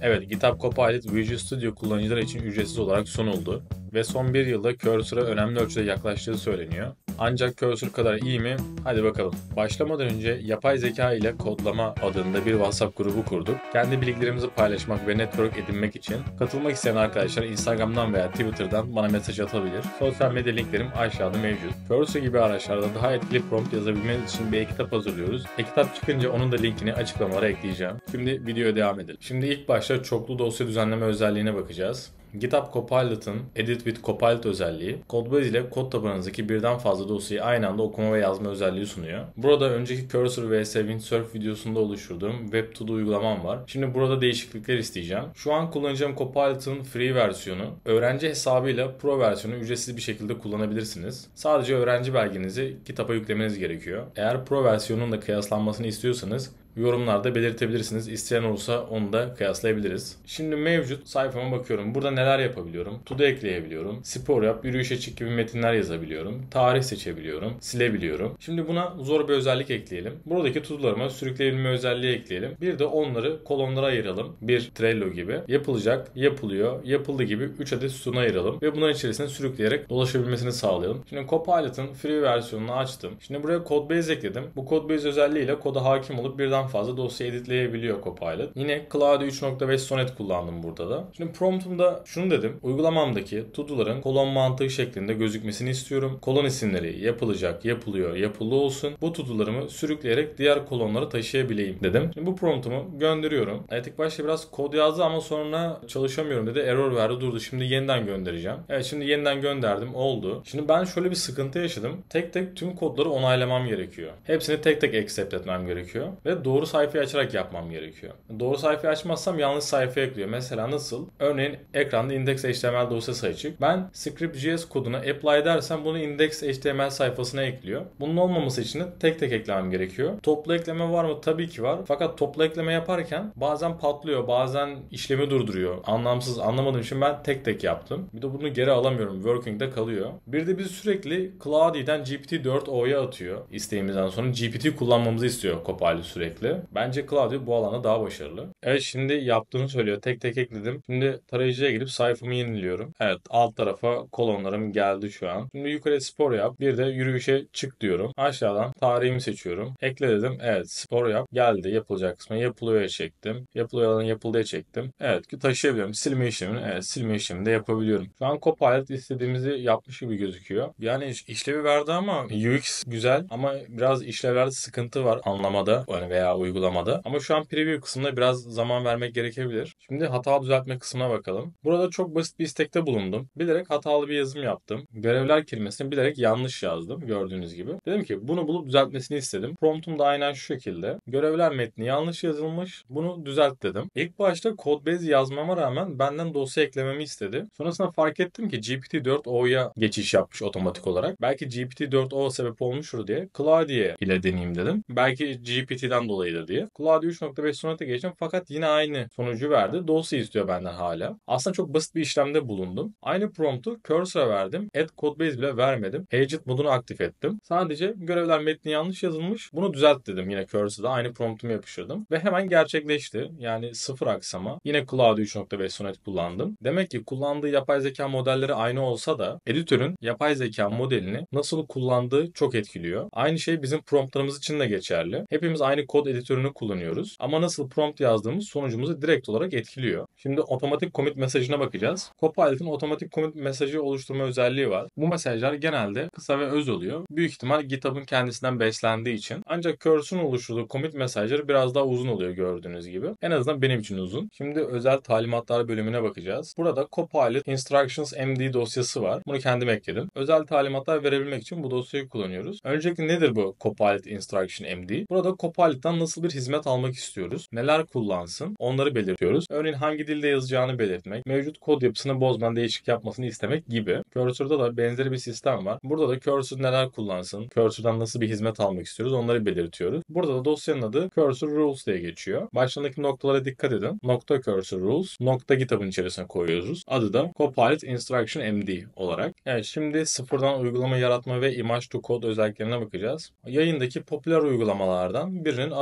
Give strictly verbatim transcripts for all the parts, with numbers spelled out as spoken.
Evet, GitHub Copilot Visual Studio kullanıcılar için ücretsiz olarak sunuldu ve son bir yılda Cursor'a önemli ölçüde yaklaştığı söyleniyor. Ancak Cursor kadar iyi mi? Hadi bakalım. Başlamadan önce yapay zeka ile kodlama adında bir WhatsApp grubu kurduk. Kendi bilgilerimizi paylaşmak ve network edinmek için katılmak isteyen arkadaşlar Instagram'dan veya Twitter'dan bana mesaj atabilir. Sosyal medya linklerim aşağıda mevcut. Cursor gibi araçlarda daha etkili prompt yazabilmeniz için bir e-kitap hazırlıyoruz. E-kitap çıkınca onun da linkini açıklamalara ekleyeceğim. Şimdi videoya devam edelim. Şimdi ilk başta çoklu dosya düzenleme özelliğine bakacağız. GitHub Copilot'ın Edit with Copilot özelliği, Codebase ile kod tabanınızdaki birden fazla dosyayı aynı anda okuma ve yazma özelliği sunuyor. Burada önceki Cursor vs Windsurf videosunda oluşturduğum Web to Do uygulamam var. Şimdi burada değişiklikler isteyeceğim. Şu an kullanacağım Copilot'ın free versiyonu, öğrenci hesabıyla Pro versiyonu ücretsiz bir şekilde kullanabilirsiniz. Sadece öğrenci belgenizi GitHub'a yüklemeniz gerekiyor. Eğer Pro versiyonunun da kıyaslanmasını istiyorsanız yorumlarda belirtebilirsiniz. İsteyen olursa onu da kıyaslayabiliriz. Şimdi mevcut sayfama bakıyorum. Burada neler yapabiliyorum? To do ekleyebiliyorum. Spor yap, yürüyüşe çık gibi metinler yazabiliyorum. Tarih seçebiliyorum. Silebiliyorum. Şimdi buna zor bir özellik ekleyelim. Buradaki to do'larıma sürükleyebilme özelliği ekleyelim. Bir de onları kolonlara ayıralım. Bir Trello gibi. Yapılacak, yapılıyor, yapıldı gibi üç adet sütuna ayıralım. Ve bunların içerisine sürükleyerek dolaşabilmesini sağlayalım. Şimdi Copilot'ın free versiyonunu açtım. Şimdi buraya Codebase ekledim. Bu Codebase özelliğiyle koda hakim olup birden fazla dosya editleyebiliyor Copilot. Yine Claude üç nokta beş Sonnet kullandım burada da. Şimdi promptumda şunu dedim. Uygulamamdaki to-do'ların kolon mantığı şeklinde gözükmesini istiyorum. Kolon isimleri yapılacak, yapılıyor, yapılı olsun. Bu to-do'larımı sürükleyerek diğer kolonlara taşıyabileyim dedim. Şimdi bu promptumu gönderiyorum. Evet, ilk başta biraz kod yazdı ama sonra çalışamıyorum dedi. Error verdi, durdu. Şimdi yeniden göndereceğim. Evet, şimdi yeniden gönderdim. Oldu. Şimdi ben şöyle bir sıkıntı yaşadım. Tek tek tüm kodları onaylamam gerekiyor. Hepsini tek tek accept etmem gerekiyor. Ve doğru sayfayı açarak yapmam gerekiyor. Doğru sayfayı açmazsam yanlış sayfaya ekliyor. Mesela nasıl? Örneğin ekranda index.html dosyası açık. Ben script.js koduna apply dersem bunu index.html sayfasına ekliyor. Bunun olmaması için de tek tek eklemem gerekiyor. Toplu ekleme var mı? Tabii ki var. Fakat toplu ekleme yaparken bazen patlıyor, bazen işlemi durduruyor. Anlamsız, anlamadığım için ben tek tek yaptım. Bir de bunu geri alamıyorum. Working'de kalıyor. Bir de biz sürekli Claude'den G P T dört o'ya atıyor. İsteğimizden sonra G P T kullanmamızı istiyor Copilot sürekli. Bence Claude bu alanda daha başarılı. Evet, şimdi yaptığını söylüyor. Tek tek ekledim. Şimdi tarayıcıya girip sayfamı yeniliyorum. Evet, alt tarafa kolonlarım geldi şu an. Şimdi yukarı spor yap. Bir de yürüyüşe çık diyorum. Aşağıdan tarihimi seçiyorum. Ekle dedim. Evet, spor yap. Geldi yapılacak kısmına. Yapılıyor'ya çektim. Yapılıyor alanı yapıldıya çektim. Evet, taşıyabiliyorum. Silme işlemini. Evet, silme işlemini de yapabiliyorum. Şu an Copilot istediğimizi yapmış gibi gözüküyor. Yani iş- işlevi verdi ama U X güzel ama biraz işlevlerde sıkıntı var anlamada yani veya uygulamada. Ama şu an preview kısmında biraz zaman vermek gerekebilir. Şimdi hata düzeltme kısmına bakalım. Burada çok basit bir istekte bulundum. Bilerek hatalı bir yazım yaptım. Görevler kelimesini bilerek yanlış yazdım gördüğünüz gibi. Dedim ki bunu bulup düzeltmesini istedim. Promptum da aynen şu şekilde. Görevler metni yanlış yazılmış. Bunu düzelt dedim. İlk başta Codebase yazmama rağmen benden dosya eklememi istedi. Sonrasında fark ettim ki G P T dört o'ya geçiş yapmış otomatik olarak. Belki G P T dört o sebep olmuştur diye Claude ile deneyeyim dedim. Belki G P T'den dolayıdır diye. Claude üç nokta beş Sonnet'e geçtim fakat yine aynı sonucu verdi. Dosya istiyor benden hala. Aslında çok basit bir işlemde bulundum. Aynı promptu Cursor'a verdim. Add Codebase bile vermedim. Agent modunu aktif ettim. Sadece görevler metni yanlış yazılmış. Bunu düzelt dedim yine Cursor'da. Aynı promptumu yapıştırdım. Ve hemen gerçekleşti. Yani sıfır aksama. Yine Claude üç nokta beş Sonnet kullandım. Demek ki kullandığı yapay zeka modelleri aynı olsa da editörün yapay zeka modelini nasıl kullandığı çok etkiliyor. Aynı şey bizim promptlarımız için de geçerli. Hepimiz aynı kod editörünü kullanıyoruz. Ama nasıl prompt yazdığımız sonucumuzu direkt olarak etkiliyor. Şimdi otomatik commit mesajına bakacağız. Copilot'ın otomatik commit mesajı oluşturma özelliği var. Bu mesajlar genelde kısa ve öz oluyor. Büyük ihtimal GitHub'ın kendisinden beslendiği için. Ancak Cursor'un oluşturduğu commit mesajları biraz daha uzun oluyor gördüğünüz gibi. En azından benim için uzun. Şimdi özel talimatlar bölümüne bakacağız. Burada Copilot Instructions M D dosyası var. Bunu kendim ekledim. Özel talimatlar verebilmek için bu dosyayı kullanıyoruz. Öncelikle nedir bu Copilot Instruction M D? Burada Copilot'tan nasıl bir hizmet almak istiyoruz? Neler kullansın? Onları belirtiyoruz. Örneğin hangi dilde yazacağını belirtmek, mevcut kod yapısını bozmadan değişik yapmasını istemek gibi. Cursor'da da benzeri bir sistem var. Burada da Cursor neler kullansın? Cursor'dan nasıl bir hizmet almak istiyoruz? Onları belirtiyoruz. Burada da dosyanın adı Cursor Rules diye geçiyor. Başlarındaki noktalara dikkat edin. Nokta Cursor Rules, nokta GitHub'ın içerisine koyuyoruz. Adı da Copilot Instruction M D olarak. Evet, şimdi sıfırdan uygulama yaratma ve image to code özelliklerine bakacağız. Yayındaki popüler uygulamalardan birinin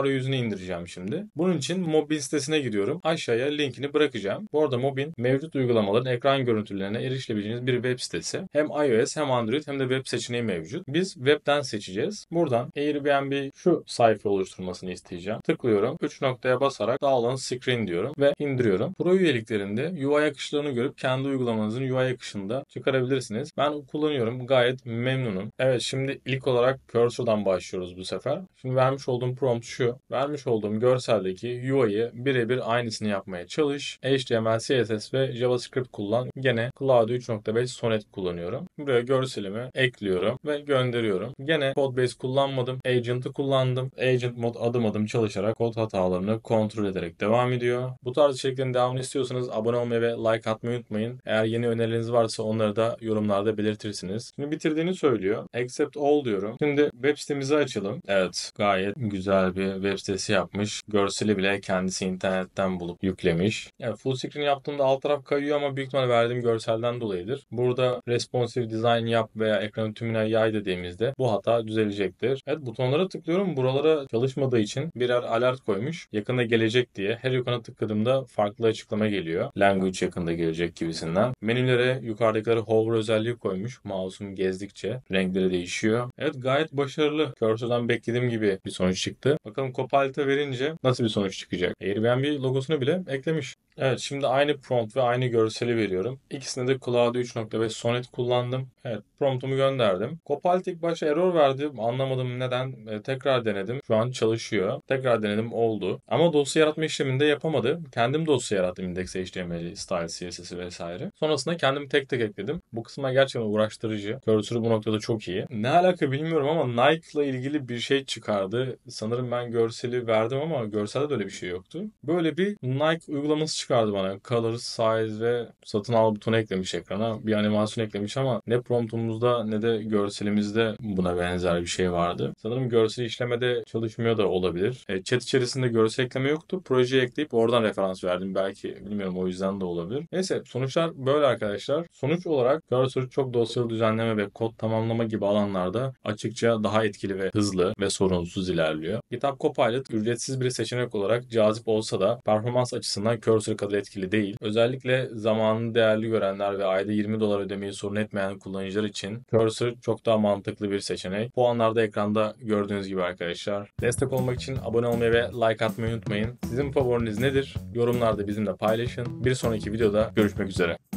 arayüzünü indireceğim şimdi. Bunun için Mobbin sitesine gidiyorum. Aşağıya linkini bırakacağım. Bu arada Mobbin mevcut uygulamaların ekran görüntülerine erişilebileceğiniz bir web sitesi. Hem iOS hem Android hem de web seçeneği mevcut. Biz webten seçeceğiz. Buradan Airbnb şu sayfa oluşturmasını isteyeceğim. Tıklıyorum. üç noktaya basarak download screen diyorum ve indiriyorum. Pro üyeliklerinde U I akışlarını görüp kendi uygulamanızın U I akışında çıkarabilirsiniz. Ben kullanıyorum. Gayet memnunum. Evet, şimdi ilk olarak Cursor'dan başlıyoruz bu sefer. Şimdi vermiş olduğum prompt şu. Vermiş olduğum görseldeki U I'yi birebir aynısını yapmaya çalış. H T M L, C S S ve JavaScript kullan. Gene Claude üç nokta beş Sonnet kullanıyorum. Buraya görselimi ekliyorum ve gönderiyorum. Gene Codebase kullanmadım. Agent'ı kullandım. Agent mod adım adım çalışarak kod hatalarını kontrol ederek devam ediyor. Bu tarz içeriklerin devamını istiyorsanız abone olmayı ve like atmayı unutmayın. Eğer yeni önerileriniz varsa onları da yorumlarda belirtirsiniz. Şimdi bitirdiğini söylüyor. Accept all diyorum. Şimdi web sitemizi açalım. Evet, gayet güzel bir web sitesi yapmış. Görseli bile kendisi internetten bulup yüklemiş. Yani full screen yaptığımda alt taraf kayıyor ama büyük ihtimalle verdiğim görselden dolayıdır. Burada responsive design yap veya ekranın tümüne yay dediğimizde bu hata düzelecektir. Evet, butonlara tıklıyorum. Buralara çalışmadığı için birer alert koymuş. Yakında gelecek diye. Her ikona tıkladığımda farklı açıklama geliyor. Language yakında gelecek gibisinden. Menülere yukarıdakileri hover özelliği koymuş. Mouse'um gezdikçe renkleri değişiyor. Evet, gayet başarılı. Cursor'dan beklediğim gibi bir sonuç çıktı. Bakalım Copilot'a verince nasıl bir sonuç çıkacak? Airbnb logosunu bile eklemiş. Evet, şimdi aynı prompt ve aynı görseli veriyorum. İkisinde de Claude üç nokta beş Sonnet kullandım. Evet, promptumu gönderdim. Copilot ilk başta error verdi. Anlamadım neden. E, tekrar denedim. Şu an çalışıyor. Tekrar denedim, oldu. Ama dosya yaratma işlemini de yapamadı. Kendim dosya yarattım. Index H T M L, style, C S S vesaire. Sonrasında kendim tek tek ekledim. Bu kısma gerçekten uğraştırıcı. Cursor'ı bu noktada çok iyi. Ne alaka bilmiyorum ama Nike'la ilgili bir şey çıkardı. Sanırım ben görseli verdim ama görselde de öyle bir şey yoktu. Böyle bir Nike uygulaması çıkardı bana. Color, size ve satın al butonu eklemiş ekrana. Bir animasyon eklemiş ama ne promptumuzda ne de görselimizde buna benzer bir şey vardı. Sanırım görsel işlemede çalışmıyor da olabilir. E, chat içerisinde görsel ekleme yoktu. Projeyi ekleyip oradan referans verdim. Belki bilmiyorum, o yüzden de olabilir. Neyse, sonuçlar böyle arkadaşlar. Sonuç olarak Cursor çok dosyalı düzenleme ve kod tamamlama gibi alanlarda açıkça daha etkili ve hızlı ve sorunsuz ilerliyor. GitHub Copilot ücretsiz bir seçenek olarak cazip olsa da performans açısından Cursor kadar etkili değil. Özellikle zamanını değerli görenler ve ayda yirmi dolar ödemeyi sorun etmeyen kullanıcılar için Cursor çok daha mantıklı bir seçenek. Puanlarda ekranda gördüğünüz gibi arkadaşlar. Destek olmak için abone olmayı ve like atmayı unutmayın. Sizin favoriniz nedir? Yorumlarda bizimle paylaşın. Bir sonraki videoda görüşmek üzere.